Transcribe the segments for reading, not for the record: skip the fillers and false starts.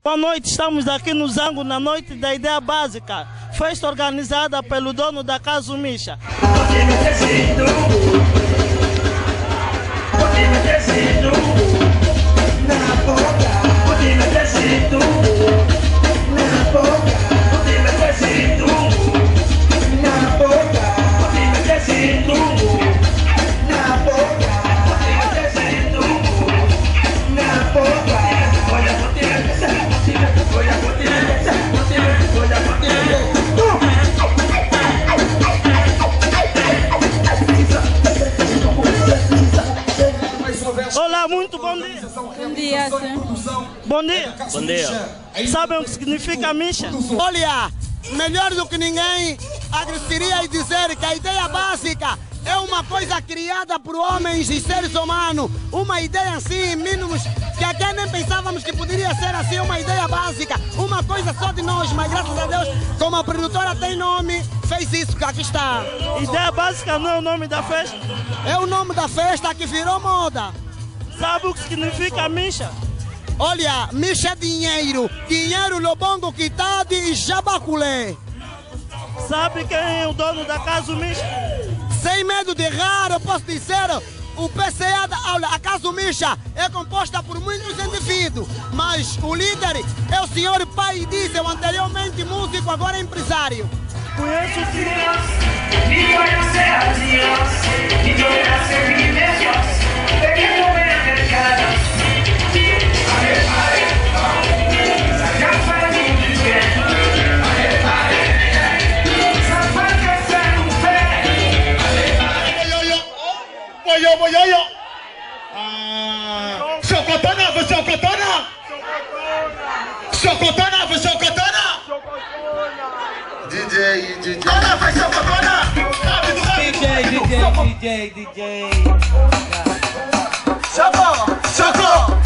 Boa noite, estamos aqui no Zango na noite da ideia básica, festa organizada pelo dono da Casa Misha. Olá, muito bom dia. Bom dia, senhor. Bom dia. Bom dia. Sabem o que significa Misha? Olha, melhor do que ninguém, agradeceria dizer que a ideia básica é uma coisa criada por homens e seres humanos. Uma ideia assim, mínimos, que até nem pensávamos que poderia ser assim, uma ideia básica. Uma coisa só de nós, mas graças a Deus, como a produtora tem nome, fez isso, que aqui está. Ideia básica não é o nome da festa? É o nome da festa que virou moda. Sabe o que significa Misha? Olha, Misha é dinheiro. Dinheiro, lobongo, quitade e jabaculé. Sabe quem é o dono da Casa Misha? Sem medo de errar, eu posso dizer, o PCA da aula, a Casa Misha, é composta por muitos indivíduos, mas o líder é o senhor Pai Diesel, anteriormente músico, agora empresário. Conheço o senhor? Chocotona, você é Chocotona? Chocotona, você é Chocotona? DJ. Olha, vai Chocotona! Rápido. DJ. Choco!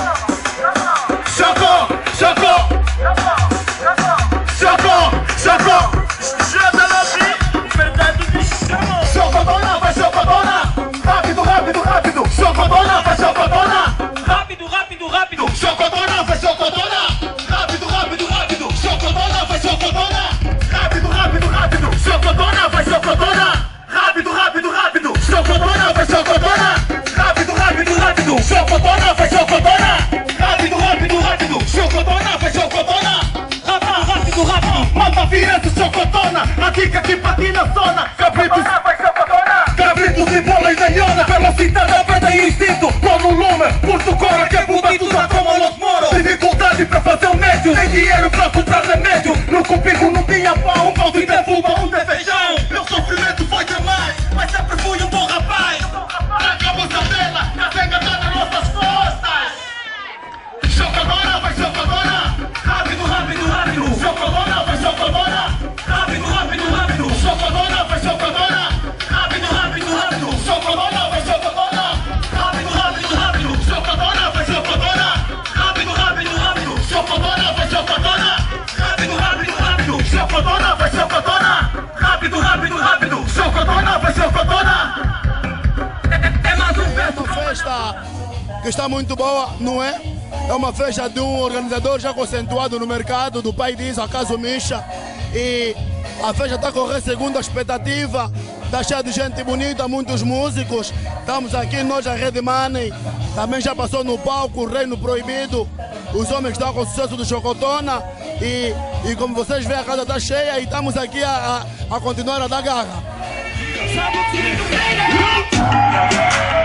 Chocotona, vai Chocotona! Rápido! Chocotona, vai Chocotona! Rápido. Chocotona, vai Chocotona! Rápido! Chocotona, vai Chocotona! Rápido! Chocotona, vai Chocotona! Rápido! Chocotona, vai Chocotona! Rápido! Chocotona, vai Chocotona! Rápido! Chocotona, vai Chocotona! Rápido. Mata virando Chocotona! A dica que patina zona! Cabritos e bola e zanhona! Velocidade, aperta e instinto! Como um lume, pulso cora que muda tudo como los moros! Dificuldade pra fazer o médio! Tem dinheiro pra comprar remédio! No comigo não tinha pão! Um pão de derruba, um de feijão! Meu sofrimento foi demais! Mas sempre fui um bom rapaz! Trancamos a vela! A venga tá nas nossas costas! Chocotona, vai Chocotona! Rápido! Chocotona, vai Chocotona! Rápido! Chocotona, vai Chocotona! Rápido! Chocotona, vai Chocotona! Rápido! Chocotona, vai Chocotona! Rápido! Chocotona, vai Chocotona! Rápido! Chocotona, vai Chocotona! Rápido! Chocotona, vai Chocotona! É mais um verso. Uma festa que está muito boa, não é? É uma festa de um organizador já conceituado no mercado, do Pai Diesel, a Casa Misha. E a festa está a correr segundo a expectativa. Está cheia de gente bonita, muitos músicos. Estamos aqui, nós, a Red Money. Também já passou no palco, o Reino Proibido. Os homens estão com o sucesso do Chocotona. E como vocês veem, a casa está cheia e estamos aqui a continuar a dar garra. Sabe o que significa?